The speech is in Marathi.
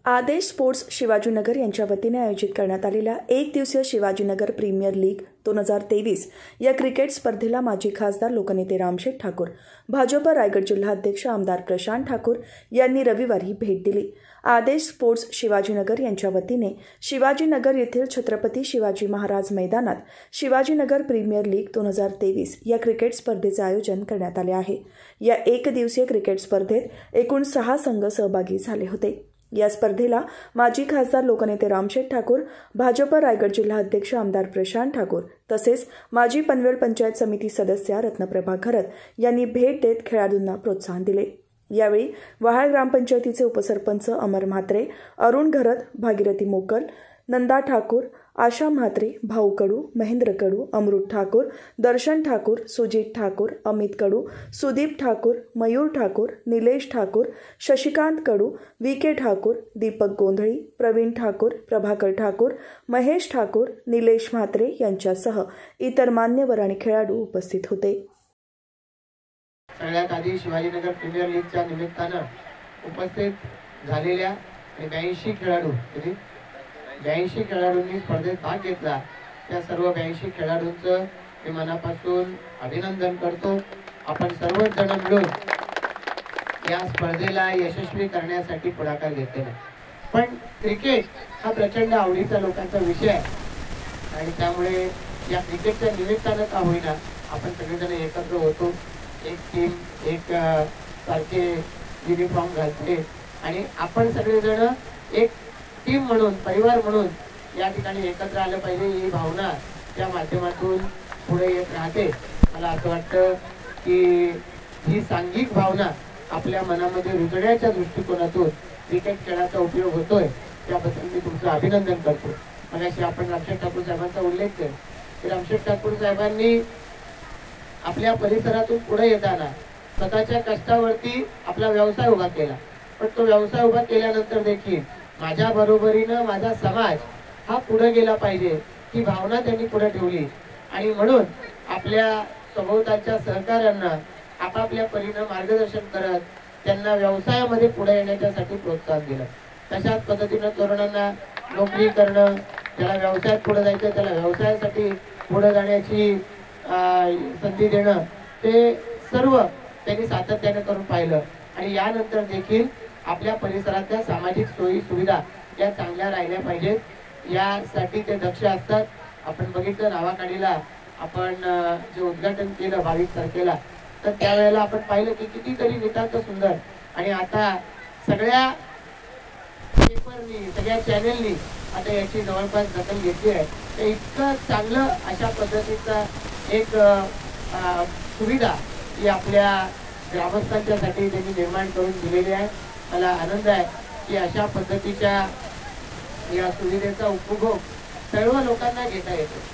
आदेश स्पोर्ट्स शिवाजीनगर यांच्या वतीने आयोजित करण्यात आलेल्या एक दिवसीय शिवाजीनगर प्रीमियर लीग 2023 या क्रिकेट स्पर्धेला माजी खासदार लोकनेते रामशेठ ठाकूर, भाजप रायगड जिल्हा अध्यक्ष आमदार प्रशांत ठाकूर यांनी रविवारी भेट दिली। आदेश स्पोर्ट्स शिवाजीनगर यांच्या वतीने शिवाजीनगर येथील छत्रपती शिवाजी महाराज मैदानात शिवाजीनगर प्रीमियर लीग 2023 या क्रिकेट स्पर्धेचे आयोजन करण्यात आले आहे। या एक दिवसीय क्रिकेट स्पर्धेत एकूण 6 संघ सहभागी झाले होते। या स्पर्धेला माजी खासदार लोकनेते रामशेठ ठाकूर, भाजप रायगड जिल्हा अध्यक्ष आमदार प्रशांत ठाकूर तसेच माजी पनवेल पंचायत समिती सदस्या रत्नप्रभा घरत यांनी भेट देत खेळाडूंना प्रोत्साहन दिले। यावेळी वहाळ ग्रामपंचायतीचे उपसरपंच अमर म्हात्रे, अरुण घरत, भागीरथी मोकल, नंदा ठाकूर, आशा म्हात्रे, भाऊ कडू, महेंद्र कडू, अमृत ठाकूर, दर्शन ठाकूर, सुजित ठाकूर, अमित कडू, सुदीप ठाकूर, मयूर ठाकूर, निलेश ठाकूर, शशिकांत कडू, वीके ठाकूर, दीपक गोंधळी, प्रवीण ठाकूर, प्रभाकर ठाकूर, महेश ठाकूर, निलेश म्हात्रे यांच्यासह इतर मान्यवर आणि खेळाडू उपस्थित होते। सगळ्यात आधी शिवाजीनगर प्रीमियर लीगच्या निमित्तानं उपस्थित झालेल्या 82 खेळाडूंनी स्पर्धेत भाग घेतला। त्या सर्व 82 खेळाडूंचं मी मनापासून अभिनंदन करतो। आपण सर्वच जण मिळून या स्पर्धेला यशस्वी करण्यासाठी पुढाकार घेतलेला। पण क्रिकेट हा प्रचंड आवडीचा लोकांचा विषय आहे आणि त्यामुळे या क्रिकेटच्या निमित्तानं का होईना आपण सगळेजण एकत्र होतो। एक टीम एक सारखे युनिफॉर्म घालते आणि आपण सगळेजण एक टीम म्हणून, परिवार म्हणून या ठिकाणी एकत्र आलं पाहिजे, ही भावना त्या माध्यमातून पुढे येत राहते। मला असं वाटतं की ही सांघिक भावना आपल्या मनामध्ये रुजण्याच्या दृष्टिकोनातून क्रिकेट खेळाचा उपयोग होतोय, त्याबद्दल मी तुमचं अभिनंदन करतो। मगाशी आपण रामशेठ ठाकूर साहेबांचा उल्लेख केला की रामशेठ ठाकूर साहेबांनी आपल्या परिसरातून पुढे येताना स्वतःच्या कष्टावरती आपला व्यवसाय उभा केला। पण तो व्यवसाय उभा केल्यानंतर देखील माझ्या बरोबरीनं माझा समाज हा पुढे गेला पाहिजे ही भावना त्यांनी पुढे ठेवली आणि म्हणून आपल्या सभोवतालच्या सहकाऱ्यांना आपापल्या परीने मार्गदर्शन करत त्यांना व्यवसायामध्ये पुढे येण्यासाठी प्रोत्साहन दिलं। तशाच पद्धतीने तरुणांना नोकरी करणं, त्याला व्यवसायात पुढे जायचं, त्याला व्यवसायासाठी पुढे जाण्याची संधी देणं, ते सर्व त्यांनी सातत्याने करून पाहिलं आणि यानंतर देखील आपल्या परिसरातल्या सामाजिक सोयी सुविधा या चांगल्या राहिल्या पाहिजेत यासाठी ते दक्ष असतात। आपण बघितलं नावाखालीला आपण जे उद्घाटन केलं 22 तारखेला, तर त्यावेळेला आपण पाहिलं की कितीतरी नितांत सुंदर आणि आता सगळ्या पेपरनी, सगळ्या चॅनेलनी आता याची जवळपास दखल घेतली आहे। तर इतकं चांगलं अशा पद्धतीचा एक सुविधा ही आपल्या ग्रामस्थांच्यासाठी त्यांनी निर्माण करून दिलेली आहे। मला आनंद आहे की अशा पद्धतीच्या या सुविधेचा उपभोग सर्व लोकांना घेता येतो।